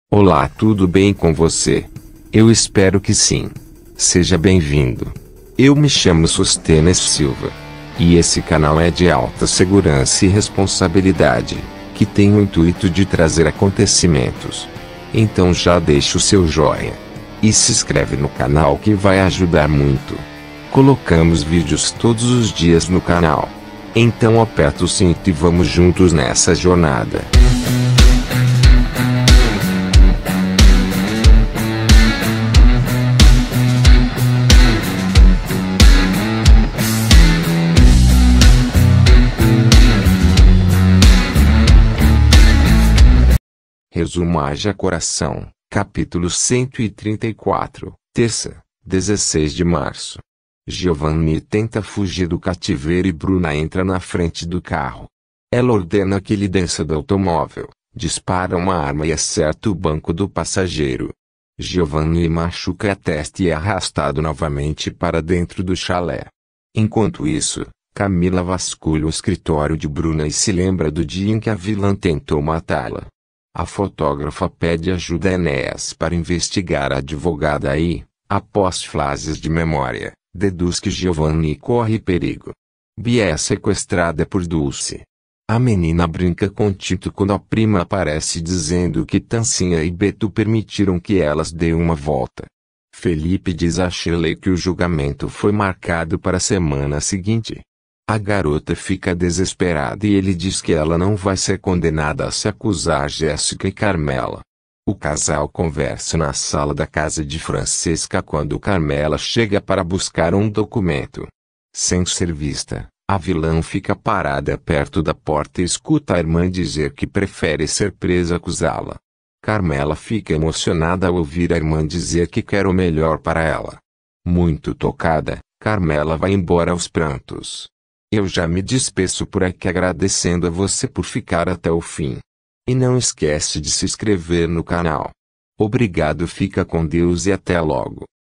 Olá, tudo bem com você? Eu espero que sim. Seja bem-vindo. Eu me chamo Sostenes Silva. E esse canal é de alta segurança e responsabilidade, que tem o intuito de trazer acontecimentos. Então já deixa o seu joinha. E se inscreve no canal que vai ajudar muito. Colocamos vídeos todos os dias no canal. Então aperta o cinto e vamos juntos nessa jornada. Resumo Haja Coração, capítulo 134, terça, 16 de março. Giovanni tenta fugir do cativeiro e Bruna entra na frente do carro. Ela ordena que ele desça do automóvel, dispara uma arma e acerta o banco do passageiro. Giovanni machuca a testa e é arrastado novamente para dentro do chalé. Enquanto isso, Camila vasculha o escritório de Bruna e se lembra do dia em que a vilã tentou matá-la. A fotógrafa pede ajuda a Enéas para investigar a advogada e, após flashes de memória, deduz que Giovanni corre perigo. Bia é sequestrada por Dulce. A menina brinca com Tito quando a prima aparece dizendo que Tancinha e Beto permitiram que elas deem uma volta. Felipe diz a Shirley que o julgamento foi marcado para a semana seguinte. A garota fica desesperada e ele diz que ela não vai ser condenada a se acusar Jéssica e Carmela. O casal conversa na sala da casa de Francesca quando Carmela chega para buscar um documento. Sem ser vista, a vilã fica parada perto da porta e escuta a irmã dizer que prefere ser presa a acusá-la. Carmela fica emocionada ao ouvir a irmã dizer que quer o melhor para ela. Muito tocada, Carmela vai embora aos prantos. Eu já me despeço por aqui agradecendo a você por ficar até o fim. E não esquece de se inscrever no canal. Obrigado, fica com Deus e até logo.